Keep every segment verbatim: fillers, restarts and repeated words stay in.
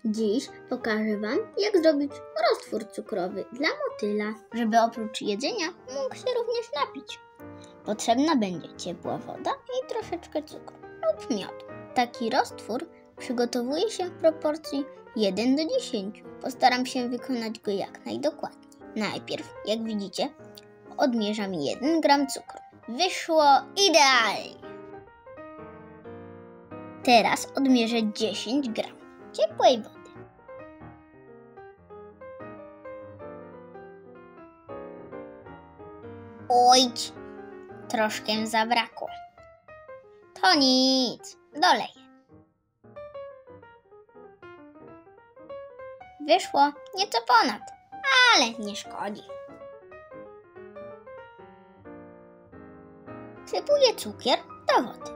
Dziś pokażę Wam, jak zrobić roztwór cukrowy dla motyla, żeby oprócz jedzenia mógł się również napić. Potrzebna będzie ciepła woda i troszeczkę cukru lub miodu. Taki roztwór przygotowuje się w proporcji jeden do dziesięciu. Postaram się wykonać go jak najdokładniej. Najpierw, jak widzicie, odmierzam jeden gram cukru. Wyszło idealnie! Teraz odmierzę dziesięć gram ciepłej wody. Ojć, troszkę zabrakło. To nic, doleję. Wyszło nieco ponad, ale nie szkodzi. Wsypuję cukier do wody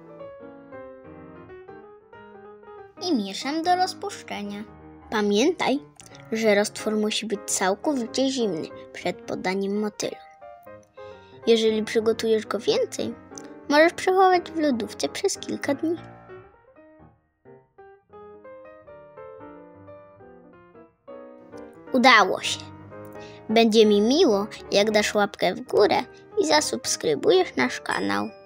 i mieszam do rozpuszczenia. Pamiętaj, że roztwór musi być całkowicie zimny przed podaniem motylu. Jeżeli przygotujesz go więcej, możesz przechowywać w lodówce przez kilka dni. Udało się! Będzie mi miło, jak dasz łapkę w górę i zasubskrybujesz nasz kanał.